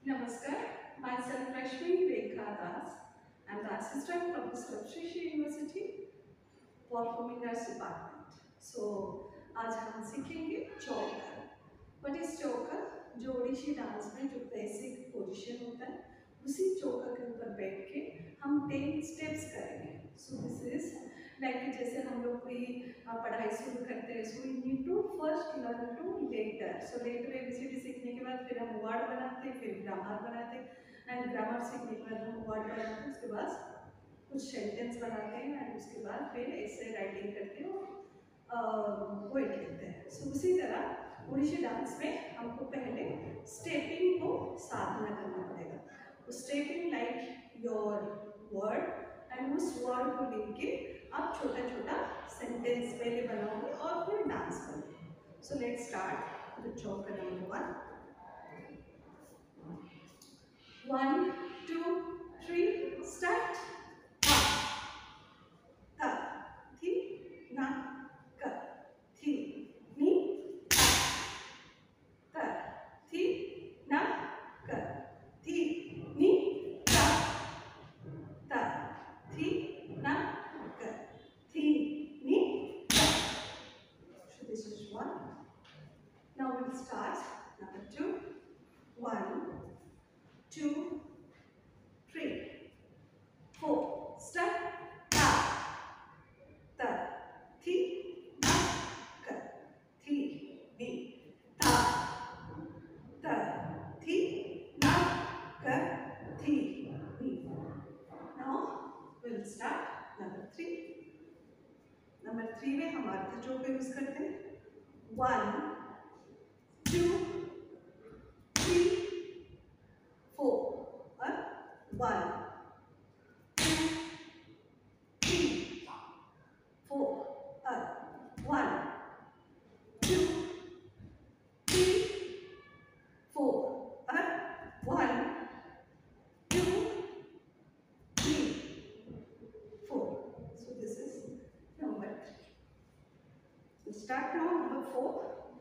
Namaskar, myself Rashmi, Rekha Das. I am the assistant professor of Sri University, performing arts department. So आज हम सीखेंगे चौका. What is चौका? जो Odissi dance में जो बेसिक पोजीशन होता है उसी चौका के ऊपर बैठ के हम 10 स्टेप्स करेंगे. So this is like जैसे हम लोग कोई पढ़ाई शुरू करते हैं, so we need to first learn to later. So later ABCD सीखने के बाद फिर हम वर्ड बनाते हैं, फिर ग्रामर बनाते हैं, एंड ग्रामर सीखने के बाद हम वर्ड बनाते हैं, उसके बाद कुछ सेंटेंस बनाते हैं, एंड उसके बाद फिर ऐसे राइटिंग करते हैं और पोएट लिखते हैं. सो उसी तरह ओडिशी डांस में हमको पहले स्टेपिंग को साधना करना पड़ेगा. Stepping like your word, and उस वर्ड को लेके आप छोटा छोटा सेंटेंस पहले बनाओगे और फिर डांस करोगे. सो लेट्स स्टार्ट द चौका नंबर 1. 1, 2, 3, स्टार्ट. ता थी ना का थी नी ता थी ना का थी नी ता ता थी ना का थी नी ता. So this is 1. Now we'll start number 2. 1, 2, 3, 4, start. Thi na ka thi ni ta ta thi na ka thi ni. Now we'll start number 3. Number 3 में हम अर्थ चौका यूज करते हैं. 1, 2, 3, 4 और 1, 2, 3, 4 1, 2, 3, 4 1, 2, 3, 4. So this is number 3. So start now number 4.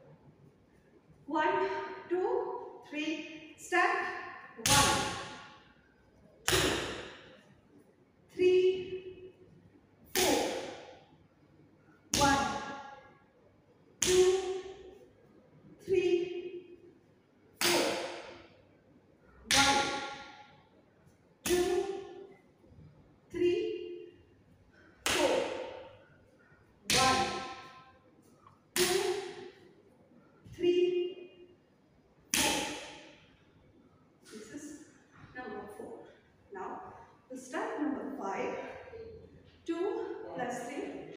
1, 2, 3, start. 1, 2, 3, 4 1, 2, 3, 4 1, 2, 3, 4 1, 2, 3, 4. This is number 4. Now we'll start number 5.